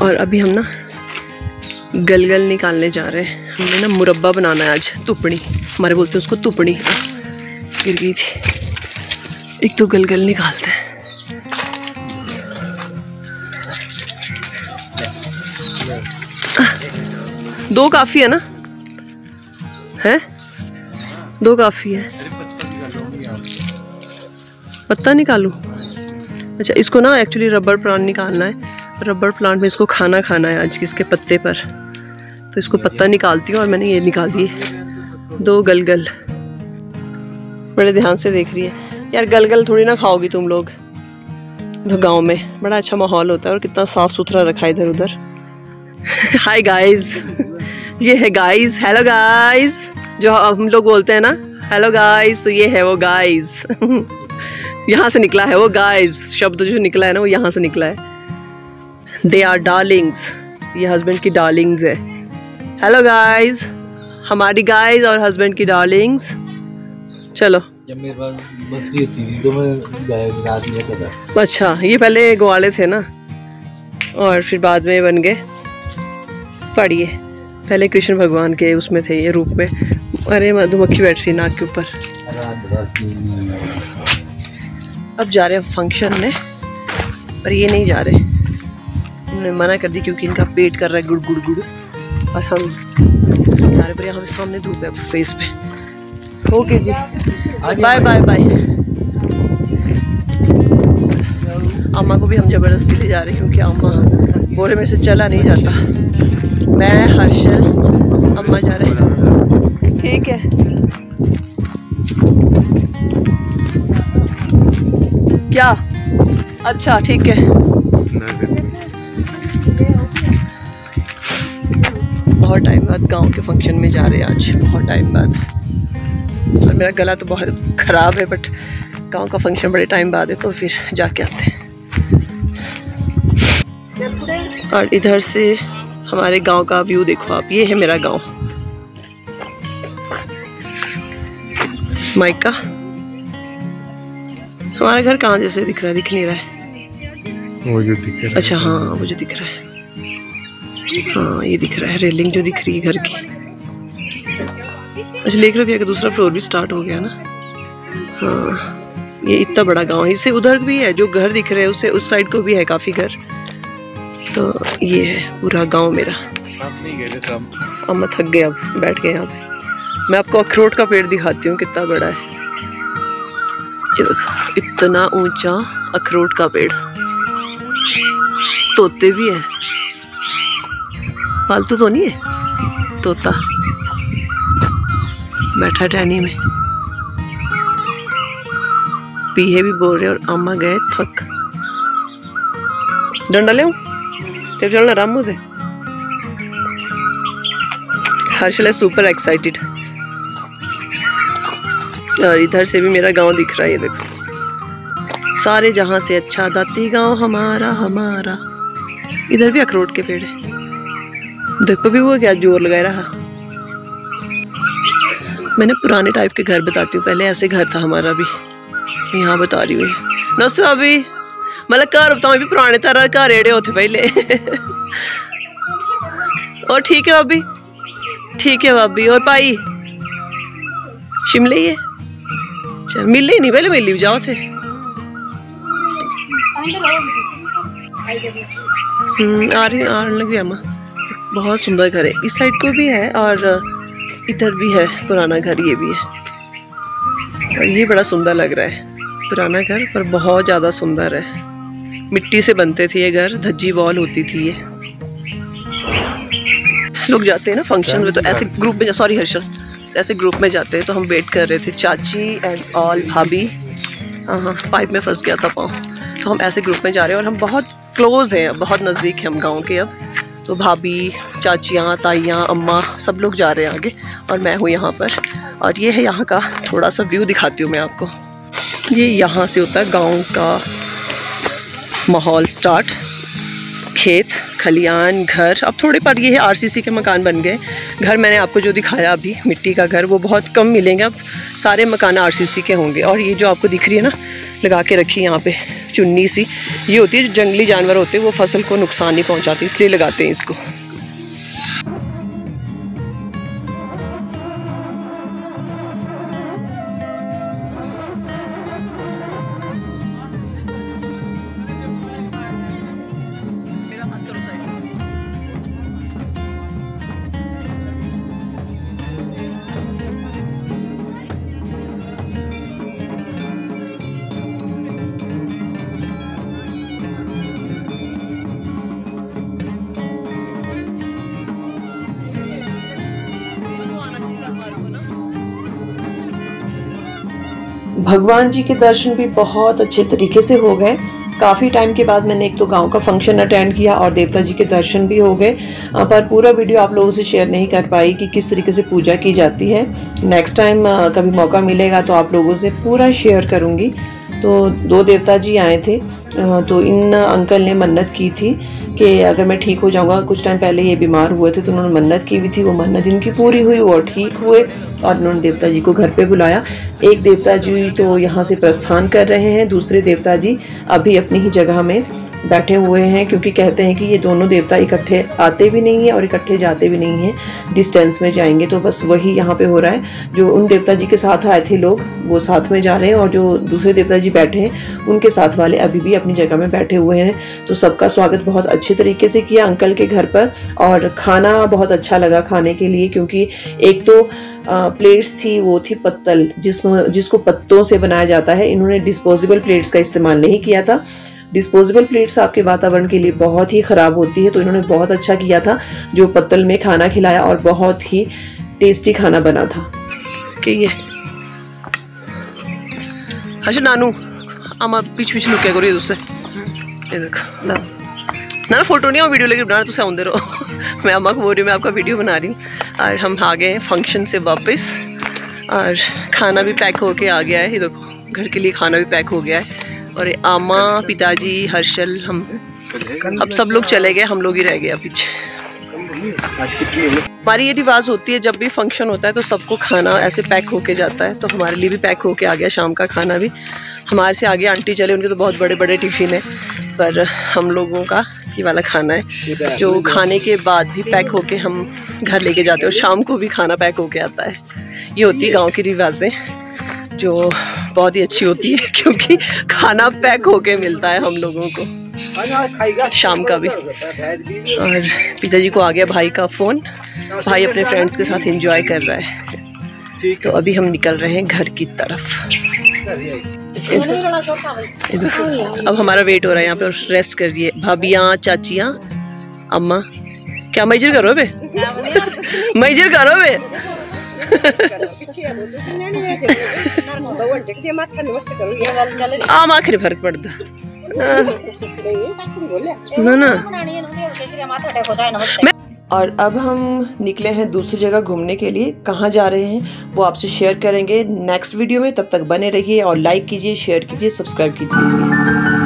और अभी हम ना गलगल निकालने जा रहे हैं। हमने ना मुरब्बा बनाना है आज। तुपड़ी हमारे बोलते हैं उसको, तुपड़ी। गिर गई थी। एक तो गलगल निकालते हैं। दो काफी है ना? है? दो काफी है। पत्ता निकालूं? अच्छा, इसको ना एक्चुअली रबर प्लांट निकालना है। रबर प्लांट में इसको खाना है आज इसके पत्ते पर, तो इसको पत्ता निकालती हूँ। और मैंने ये निकाल दिए 2 गलगल। बड़े ध्यान से देख रही है यार। गलगल थोड़ी ना खाओगी तुम लोग। तो गांव में बड़ा अच्छा माहौल होता है और कितना साफ सुथरा रखा है इधर उधर। हाय गाइस, ये है गाइस। हेलो गाइस, जो हम लोग बोलते हैं ना हेलो गाइस, तो ये है वो गाइस। यहाँ से निकला है वो गाइस। शब्द जो निकला है ना वो यहाँ से निकला है। There are darlings. ये हस्बैंड की डार्लिंग्स है। हेलो गाइस, हमारी गाइस और हस्बैंड की डार्लिंग्स। चलो। जब मेरे पास बसरी होती थी तो मैं रात में था। अच्छा, ये पहले ग्वाले थे ना, और फिर बाद में बन गए। पढ़िए, पहले कृष्ण भगवान के उसमें थे ये रूप में। अरे मधुमक्खी बैठ रही नाक के ऊपर। अब जा रहे हैं फंक्शन में, पर ये नहीं जा रहे। उन्होंने मना कर दी क्योंकि इनका पेट कर रहा है गुड़ गुड़ गुड़। और हम जा रहे, पर यहाँ सामने धूप है फेस पे। ओके जी, बाय बाय बाय। अम्मा को भी हम जबरदस्ती ले जा रहे हैं क्योंकि अम्मा बोरे में से चला नहीं जाता। मैं, हर्षल, अम्मा जा रहे हैं। ठीक है। क्या? अच्छा ठीक है। बहुत टाइम बाद गांव के फंक्शन में जा रहे हैं आज, बहुत टाइम बाद। और मेरा गला तो बहुत ख़राब है, बट गांव का फंक्शन बड़े टाइम बाद है तो फिर जाके आते हैं। और इधर से हमारे गांव का व्यू देखो आप। ये है मेरा गांव, माइका। हमारा घर कहाँ जैसे दिख रहा है? दिख नहीं रहा है वो जो दिख रहा है। अच्छा हाँ, वो जो दिख रहा है, हाँ ये दिख रहा है। रेलिंग जो दिख रही है घर की। अच्छा, लेकर भी है कि दूसरा फ्लोर भी स्टार्ट हो गया ना। हाँ, ये इतना बड़ा गांव है। इससे उधर भी है जो घर दिख रहे हैं, उससे उस साइड को भी है काफ़ी घर। तो ये है पूरा गांव मेरा। अम्मा थक गए, अब बैठ गए यहाँ पे। मैं आपको अखरोट का पेड़ दिखाती हूँ कितना बड़ा है। ये देखो, इतना ऊंचा अखरोट का पेड़। तोते भी है। पालतू तो नहीं है, तोता बैठा टहनी में। पीहे भी बोल रहे और अम्मा गए थक। डंडा ले तेरे चलना राम मुझे। हर्षल है सुपर एक्साइटेड। और इधर से भी मेरा गांव दिख रहा है। ये देखो, सारे जहां से अच्छा दाती गांव हमारा हमारा। इधर भी अखरोट के पेड़ है। देखो भी वो क्या जोर लगा रहा। मैंने पुराने टाइप के घर बताती हूँ। पहले ऐसे घर था हमारा भी, यहाँ बता रही हूँ। दोस्तों अभी मतलब घर बताऊँ भी पुराने तरह घर एड़े होते पहले। और ठीक है भाभी, ठीक है भाभी। और भाई शिमले ही है? अच्छा, मिले ही नहीं पहले, मिली जाओ थे। आने लगी अम्मा। बहुत सुंदर घर है। इस साइड को भी है और इधर भी है पुराना घर, ये भी है। और ये बड़ा सुंदर लग रहा है पुराना घर, पर बहुत ज़्यादा सुंदर है। मिट्टी से बनते थे ये घर, धज्जी वॉल होती थी ये। लोग जाते हैं ना फंक्शन में तो ऐसे ग्रुप में, सॉरी हर्षल, ऐसे ग्रुप में जाते हैं। तो हम वेट कर रहे थे, चाची एंड ऑल भाभी। हाँ, पाइप में फंस गया था पाँव। तो हम ऐसे ग्रुप में जा रहे हैं और हम बहुत क्लोज हैं, बहुत नज़दीक हैं हम गाँव के अब। तो भाभी, चाचियाँ, ताइयाँ, अम्मा सब लोग जा रहे हैं आगे और मैं हूँ यहाँ पर। और ये है यहाँ का थोड़ा सा व्यू दिखाती हूँ मैं आपको। ये यहाँ से होता है गांव का माहौल स्टार्ट। खेत, खलियान, घर। अब थोड़े पर ये है आरसीसी के मकान बन गए। घर मैंने आपको जो दिखाया अभी, मिट्टी का घर, वो बहुत कम मिलेंगे अब। सारे मकान आरसीसी के होंगे। और ये जो आपको दिख रही है ना, लगा के रखी यहाँ पे चुन्नी सी, ये होती है जो जंगली जानवर होते हैं वो फसल को नुकसान नहीं पहुंचाती, इसलिए लगाते हैं इसको। भगवान जी के दर्शन भी बहुत अच्छे तरीके से हो गए। काफ़ी टाइम के बाद मैंने एक तो गांव का फंक्शन अटेंड किया और देवता जी के दर्शन भी हो गए, पर पूरा वीडियो आप लोगों से शेयर नहीं कर पाई कि किस तरीके से पूजा की जाती है। नेक्स्ट टाइम कभी मौका मिलेगा तो आप लोगों से पूरा शेयर करूंगी। तो 2 देवता जी आए थे, तो इन अंकल ने मन्नत की थी कि अगर मैं ठीक हो जाऊंगा, कुछ टाइम पहले ये बीमार हुए थे तो उन्होंने मन्नत की हुई थी, वो मन्नत इनकी पूरी हुई, वो ठीक हुए और उन्होंने देवता जी को घर पे बुलाया। एक देवता जी तो यहाँ से प्रस्थान कर रहे हैं, दूसरे देवता जी अभी अपनी ही जगह में बैठे हुए हैं, क्योंकि कहते हैं कि ये दोनों देवता इकट्ठे आते भी नहीं है और इकट्ठे जाते भी नहीं हैं, डिस्टेंस में जाएंगे। तो बस वही यहाँ पे हो रहा है, जो उन देवता जी के साथ आए थे लोग वो साथ में जा रहे हैं और जो दूसरे देवता जी बैठे हैं उनके साथ वाले अभी भी अपनी जगह में बैठे हुए हैं। तो सबका स्वागत बहुत अच्छे तरीके से किया अंकल के घर पर, और खाना बहुत अच्छा लगा खाने के लिए, क्योंकि एक तो प्लेट्स थी वो थी पत्तल, जिसको पत्तों से बनाया जाता है। इन्होंने डिस्पोजेबल प्लेट्स का इस्तेमाल नहीं किया था। डिस्पोजेबल प्लेट्स आपके वातावरण के लिए बहुत ही ख़राब होती है, तो इन्होंने बहुत अच्छा किया था जो पत्तल में खाना खिलाया और बहुत ही टेस्टी खाना बना था। कि ये अच्छा नानू आमा पीछे पीछे लुके करो उससे, ये देखो ना फोटो नहीं, वीडियो लेके बना तुम आउंदे रहो। मैं अम्मा को बोल रही हूँ मैं आपका वीडियो बना रही हूँ। और हम आ गए फंक्शन से वापस और खाना भी पैक होके आ गया है, ये देखो घर के लिए खाना भी पैक हो गया है। और आमा, पिताजी, हर्षल, हम अब सब लोग चले गए, हम लोग ही रह गए पीछे। हमारी ये रिवाज होती है जब भी फंक्शन होता है तो सबको खाना ऐसे पैक होके जाता है, तो हमारे लिए भी पैक होके आ गया शाम का खाना भी। हमारे से आगे आंटी चले, उनके तो बहुत बड़े बड़े टिफ़िन है, पर हम लोगों का ये वाला खाना है जो खाने के बाद भी पैक होके हम घर लेके जाते हैं, और शाम को भी खाना पैक होके आता है। ये होती है गाँव की रिवाजें जो बहुत ही अच्छी होती है, क्योंकि खाना पैक होके मिलता है हम लोगों को शाम का भी। और पिताजी को आ गया भाई का फ़ोन, भाई अपने फ्रेंड्स के साथ एंजॉय कर रहा है। तो अभी हम निकल रहे हैं घर की तरफ। अब हमारा वेट हो रहा है यहाँ पे, रेस्ट कर रही है भाभियाँ, चाचियाँ, अम्मा। क्या मैजर करो बे, मैजर करो बे। आम आखिर फर्क पड़ता ना। और अब हम निकले हैं दूसरी जगह घूमने के लिए। कहाँ जा रहे हैं वो आपसे शेयर करेंगे नेक्स्ट वीडियो में। तब तक बने रहिए और लाइक कीजिए, शेयर कीजिए, सब्सक्राइब कीजिए।